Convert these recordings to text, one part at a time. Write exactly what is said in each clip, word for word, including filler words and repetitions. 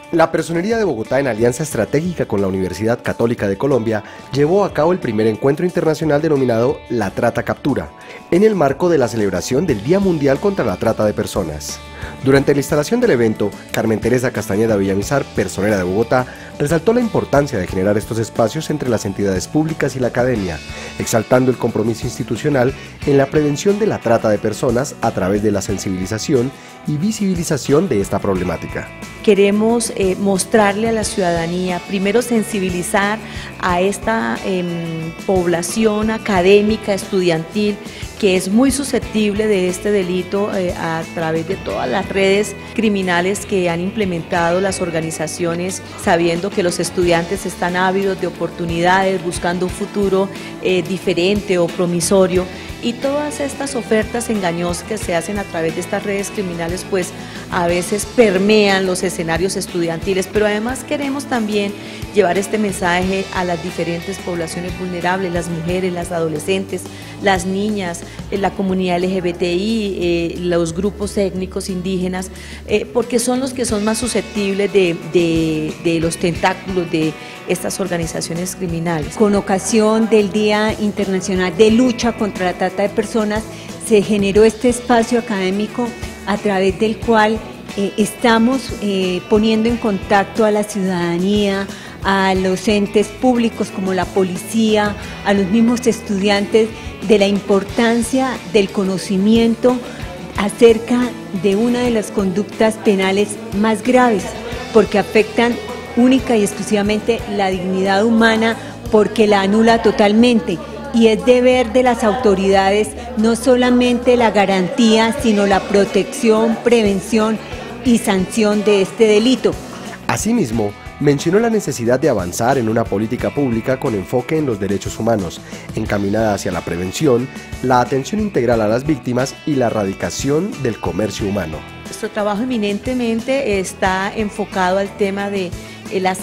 La Personería de Bogotá, en alianza estratégica con la Universidad Católica de Colombia, llevó a cabo el primer encuentro internacional denominado La Trata Captura, en el marco de la celebración del Día Mundial contra la Trata de Personas. Durante la instalación del evento, Carmen Teresa Castañeda Villamizar, personera de Bogotá, resaltó la importancia de generar estos espacios entre las entidades públicas y la academia, exaltando el compromiso institucional en la prevención de la trata de personas a través de la sensibilización y visibilización de esta problemática. Queremos eh, mostrarle a la ciudadanía, primero sensibilizar a esta eh, población académica, estudiantil, que es muy susceptible de este delito eh, a través de todas las redes criminales que han implementado las organizaciones, sabiendo que los estudiantes están ávidos de oportunidades, buscando un futuro eh, diferente o promisorio. Y todas estas ofertas engañosas que se hacen a través de estas redes criminales, pues a veces permean los escenarios estudiantiles, pero además queremos también llevar este mensaje a las diferentes poblaciones vulnerables, las mujeres, las adolescentes, las niñas, la comunidad L G B T I, eh, los grupos étnicos indígenas, eh, porque son los que son más susceptibles de, de, de los tentáculos de estas organizaciones criminales. Con ocasión del Día Internacional de Lucha contra la Trata de Personas, se generó este espacio académico a través del cual eh, estamos eh, poniendo en contacto a la ciudadanía, a los entes públicos como la policía, a los mismos estudiantes, de la importancia del conocimiento acerca de una de las conductas penales más graves, porque afectan única y exclusivamente la dignidad humana, porque la anula totalmente. Y es deber de las autoridades no solamente la garantía, sino la protección, prevención y sanción de este delito. Asimismo, mencionó la necesidad de avanzar en una política pública con enfoque en los derechos humanos, encaminada hacia la prevención, la atención integral a las víctimas y la erradicación del comercio humano. Nuestro trabajo eminentemente está enfocado al tema de la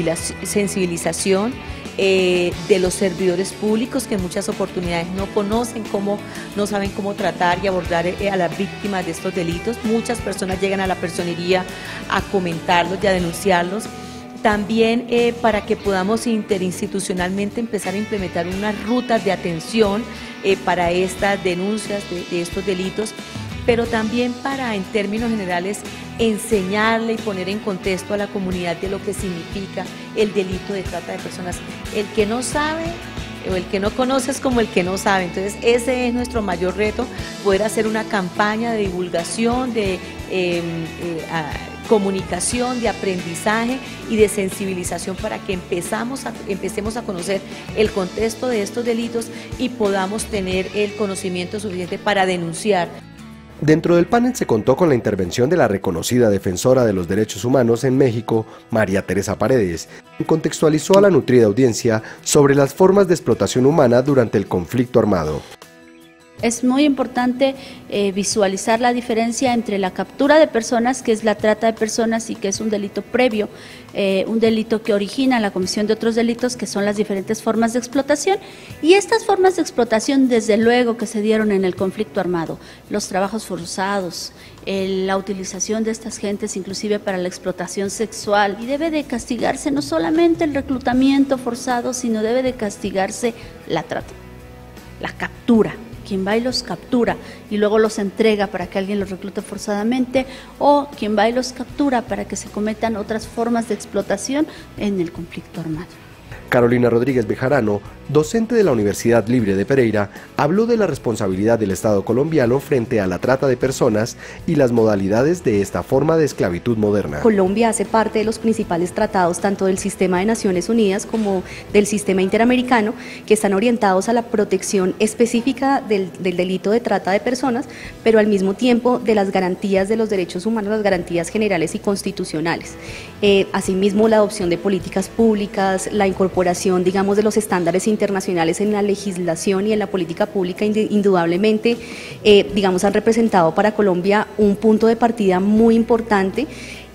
sensibilización eh, de los servidores públicos, que en muchas oportunidades no conocen cómo, no saben cómo tratar y abordar a las víctimas de estos delitos. Muchas personas llegan a la personería a comentarlos y a denunciarlos. También eh, para que podamos interinstitucionalmente empezar a implementar unas rutas de atención eh, para estas denuncias de, de estos delitos, pero también para, en términos generales, enseñarle y poner en contexto a la comunidad de lo que significa el delito de trata de personas. El que no sabe o el que no conoce es como el que no sabe. Entonces ese es nuestro mayor reto, poder hacer una campaña de divulgación, de eh, eh, a, comunicación, de aprendizaje y de sensibilización para que empezamos a, empecemos a conocer el contexto de estos delitos y podamos tener el conocimiento suficiente para denunciar. Dentro del panel se contó con la intervención de la reconocida defensora de los derechos humanos en México, María Teresa Paredes, quien contextualizó a la nutrida audiencia sobre las formas de explotación humana durante el conflicto armado. Es muy importante eh, visualizar la diferencia entre la captura de personas, que es la trata de personas y que es un delito previo, eh, un delito que origina la comisión de otros delitos, que son las diferentes formas de explotación, y estas formas de explotación desde luego que se dieron en el conflicto armado, los trabajos forzados, eh, la utilización de estas gentes inclusive para la explotación sexual, y debe de castigarse no solamente el reclutamiento forzado, sino debe de castigarse la trata, la captura. Quien va y los captura y luego los entrega para que alguien los reclute forzadamente, o quien va y los captura para que se cometan otras formas de explotación en el conflicto armado. Carolina Rodríguez Bejarano, docente de la Universidad Libre de Pereira, habló de la responsabilidad del Estado colombiano frente a la trata de personas y las modalidades de esta forma de esclavitud moderna. Colombia hace parte de los principales tratados tanto del sistema de Naciones Unidas como del sistema interamericano, que están orientados a la protección específica del, del delito de trata de personas, pero al mismo tiempo de las garantías de los derechos humanos, las garantías generales y constitucionales. Eh, asimismo, la adopción de políticas públicas, la incorporación digamos, de los estándares internacionales en la legislación y en la política pública, indudablemente, eh, digamos, han representado para Colombia un punto de partida muy importante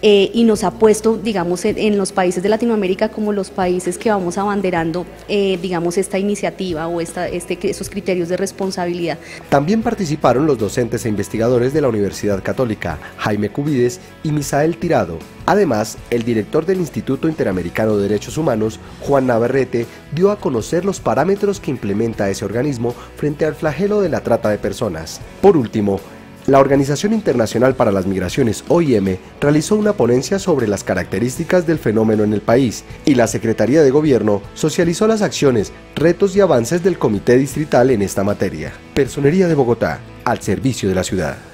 eh, y nos ha puesto, digamos, en, en los países de Latinoamérica como los países que vamos abanderando, eh, digamos, esta iniciativa o esta, este, esos criterios de responsabilidad. También participaron los docentes e investigadores de la Universidad Católica, Jaime Cubides y Misael Tirado. Además, el director del Instituto Interamericano de Derechos Humanos, Juan Navarrete, dio a conocer los parámetros que implementa ese organismo frente al flagelo de la trata de personas. Por último, la Organización Internacional para las Migraciones, O I M, realizó una ponencia sobre las características del fenómeno en el país y la Secretaría de Gobierno socializó las acciones, retos y avances del Comité Distrital en esta materia. Personería de Bogotá, al servicio de la ciudad.